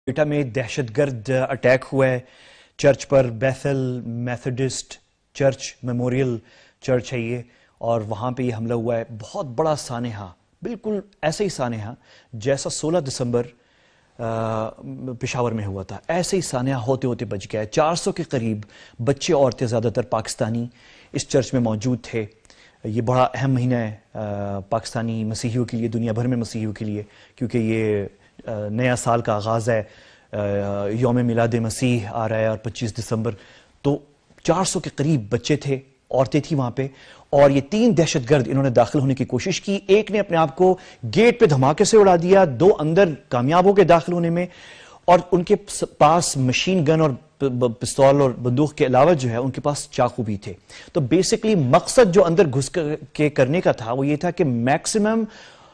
کوئٹہ میں دہشت گرد اٹیک ہوا ہے چرچ پر، Bethel Methodist church memorial church ہے یہ، اور وہاں پہ یہ حملہ ہوا ہے۔ بہت بڑا سانحہ، بالکل ایسا ہی سانحہ جیسا 16 دسمبر پشاور میں ہوا تھا، ایسے ہی سانحہ ہوتے ہوتے بچ گیا ہے۔ 400 کے قریب بچے عورتیں زیادہ تر پاکستانی اس چرچ میں موجود تھے۔ یہ بڑا اہم مہینہ ہے پاکستانی مسیحیوں کے لیے، دنیا بھر میں مسیحیوں کے لیے، کیونکہ یہ نیا سال کا آغاز ہے، یوم میلاد مسیح آ رہا ہے، اور 25 دسمبر تو 400 کے قریب بچے تھے، عورتیں تھیں وہاں پہ، اور یہ 3 دہشت گرد انہوں نے داخل ہونے کی کوشش کی۔ ایک نے اپنے آپ کو گیٹ پہ دھماکے سے اڑا دیا، 2 اندر کامیاب ہو کے داخل ہونے میں، اور ان کے پاس مشین گن اور پستول اور بندوق کے علاوہ جو ہے ان کے پاس چاقو بھی تھے۔ تو بیسیکلی مقصد جو اندر گھس کے کرنے کا تھا وہ یہ تھا کہ میکسیمم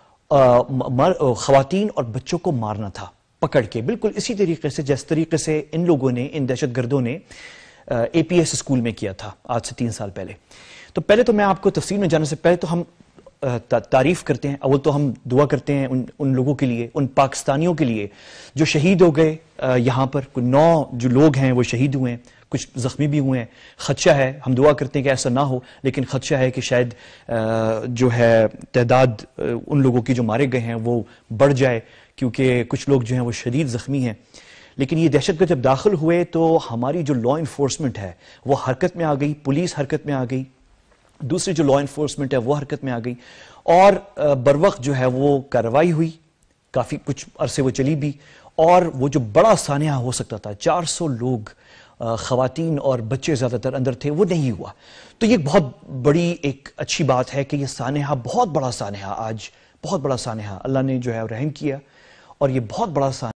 خواتین اور بچوں کو مارنا تھا پکڑ کے، بالکل اسی طریقے سے جس طریقے سے ان لوگوں نے، ان دہشت گردوں نے اے پی ایس اسکول میں کیا تھا آج سے 3 سال پہلے۔ تو پہلے تو میں آپ کو تفصیل میں جانے سے پہلے تو ہم تعریف کرتے ہیں، اول تو ہم دعا کرتے ہیں ان لوگوں کے لیے، ان پاکستانیوں کے لیے جو شہید ہو گئے یہاں پر۔ 9 جو لوگ ہیں وہ شہید ہوئے ہیں، کچھ زخمی بھی ہوئے ہیں۔ خدشہ ہے، ہم دعا کرتے ہیں کہ ایسا نہ ہو، لیکن خدشہ ہے کہ شاید جو ہے تعداد ان لوگوں کی جو مارے گئے ہیں وہ بڑھ جائے، کیونکہ کچھ لوگ جو ہیں وہ شدید زخمی ہیں۔ لیکن یہ دہشت گرد جب داخل ہوئے تو ہماری جو لا انفورسمنٹ ہے وہ حرکت میں آ گئی، پولیس حرکت میں آ گئی، دوسری جو لا انفورسمنٹ ہے وہ حرکت میں آ گئی، اور بروقت جو ہے وہ کارروائی ہوئی، کافی کچھ عرصے وہ چلی بھی، اور وہ جو بڑا سانحہ ہو سکتا تھا، 400 لوگ خواتین اور بچے زیادہ تر اندر تھے، وہ نہیں ہوا۔ تو یہ بہت بڑی ایک اچھی بات ہے کہ یہ سانحہ، بہت بڑا سانحہ، آج بہت بڑا سانحہ اللہ نے جو ہے رحم کیا، اور یہ بہت بڑا سانحہ